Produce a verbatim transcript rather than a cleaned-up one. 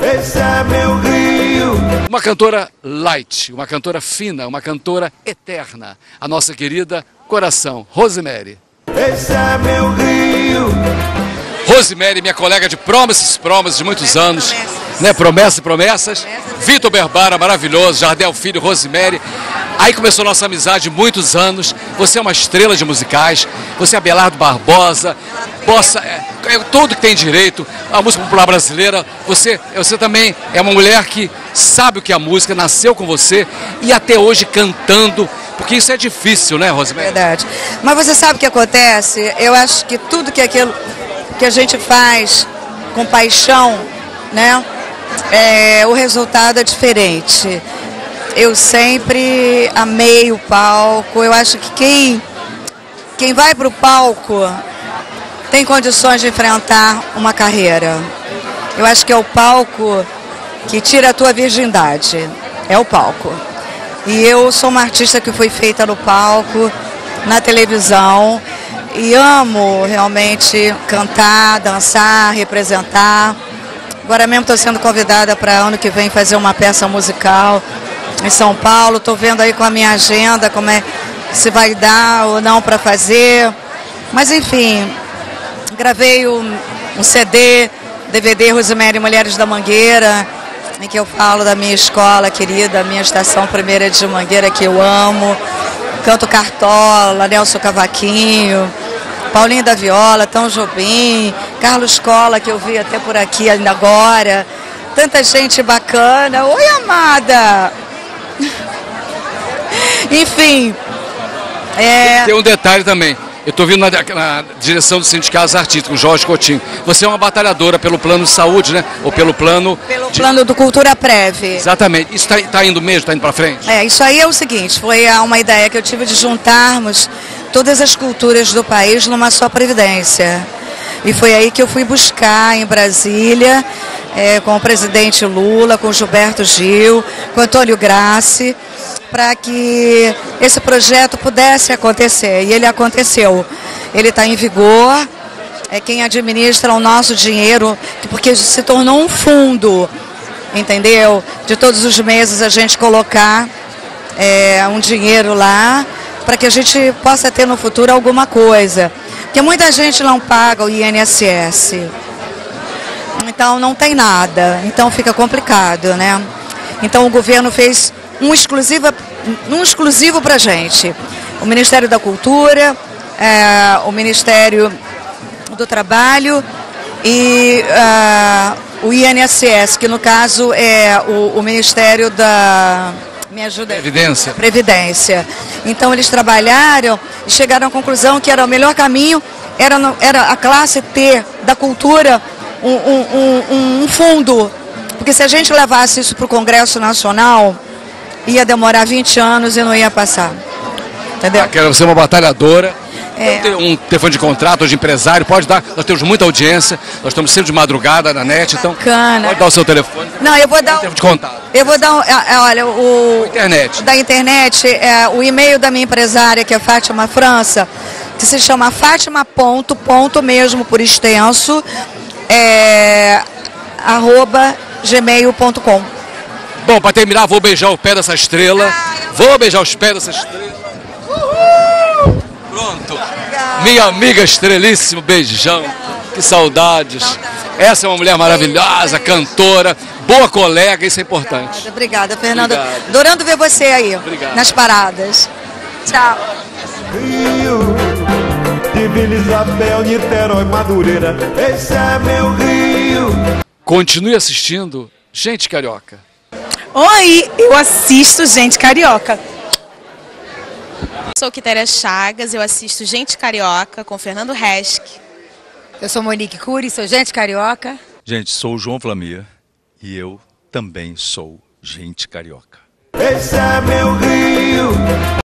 esse é meu rio. Uma cantora light, uma cantora fina, uma cantora eterna. A nossa querida Coração, Rosemary. Esse é meu rio. Rosemary, minha colega de Promises, Promises de muitos anos, né? Promessas e promessas. Vitor Berbara, maravilhoso, Jardel Filho, Rosemary. Aí começou nossa amizade de muitos anos. Você é uma estrela de musicais. Você é Abelardo Barbosa, bossa, é, é, tudo que tem direito, a música popular brasileira. Você, você também é uma mulher que sabe o que é a música, nasceu com você e até hoje cantando. Porque isso é difícil, né, Rosemary? Verdade. Mas você sabe o que acontece? Eu acho que tudo que aquilo que a gente faz com paixão, né, é, o resultado é diferente. Eu sempre amei o palco. Eu acho que quem, quem vai para o palco tem condições de enfrentar uma carreira. Eu acho que é o palco que tira a tua virgindade. É o palco. E eu sou uma artista que foi feita no palco, na televisão. E amo realmente cantar, dançar, representar. Agora mesmo estou sendo convidada para ano que vem fazer uma peça musical em São Paulo. Estou vendo aí com a minha agenda como é, se vai dar ou não para fazer. Mas enfim, gravei um, um C D, D V D Rosemary Mulheres da Mangueira, em que eu falo da minha escola querida, a minha estação primeira de Mangueira, que eu amo. Canto Cartola, Nelson Cavaquinho, Paulinho da Viola, Tom Jobim, Carlos Cola, que eu vi até por aqui ainda agora. Tanta gente bacana. Oi, amada! Enfim. É... Tem um detalhe também. Eu estou vindo na, na direção dos sindicatos artísticos, Jorge Coutinho. Você é uma batalhadora pelo plano de saúde, né? Ou pelo plano... Pelo de... plano do Cultura Prev. Exatamente. Isso está tá indo mesmo? Está indo para frente? É, isso aí é o seguinte, foi uma ideia que eu tive de juntarmos todas as culturas do país numa só previdência. E foi aí que eu fui buscar em Brasília, é, com o presidente Lula, com o Gilberto Gil, com o Antônio Grassi, para que esse projeto pudesse acontecer. E ele aconteceu. Ele está em vigor, é quem administra o nosso dinheiro, porque se tornou um fundo, entendeu? De todos os meses a gente colocar é, um dinheiro lá, para que a gente possa ter no futuro alguma coisa. Porque muita gente não paga o I N S S. Então não tem nada. Então fica complicado, né? Então o governo fez um exclusivo, um exclusivo para a gente. O Ministério da Cultura, é, o Ministério do Trabalho e uh, o I N S S, que no caso é o, o Ministério da... Me ajuda aí. Previdência. Previdência. Então eles trabalharam e chegaram à conclusão que era o melhor caminho, era, era a classe ter da cultura um, um, um, um fundo. Porque se a gente levasse isso para o Congresso Nacional, ia demorar vinte anos e não ia passar. Entendeu? Ah, quero ser uma batalhadora. É. Tem um telefone de contrato ou de empresário, pode dar. Nós temos muita audiência, nós estamos sempre de madrugada na net, então Bacana. pode dar o seu telefone. Não, eu vou dar. Telefone de contato. Eu vou dar, é, é, olha, o... Internet. Da internet, é, o e-mail da minha empresária, que é Fátima França, que se chama Fátima ponto, ponto mesmo, por extenso, é, arroba gmail ponto com. Bom, para terminar, vou beijar o pé dessa estrela. Vou beijar os pés dessa estrela. Uhul! Pronto. Minha amiga estrelíssimo, beijão. Que saudades. Essa é uma mulher maravilhosa, cantora, boa colega, isso é importante. Obrigada, Fernanda. Obrigado. Adorando ver você aí, Obrigado. nas paradas. Tchau. Rio de Vila Isabel, Niterói, Madureira. Esse é meu rio. Continue assistindo Gente Carioca. Oi, eu assisto Gente Carioca. Sou Quitéria Chagas, eu assisto Gente Carioca com Fernando Resch. Eu sou Monique Cury, sou Gente Carioca. Gente, sou o João Flamia e eu também sou Gente Carioca. Esse é meu rio.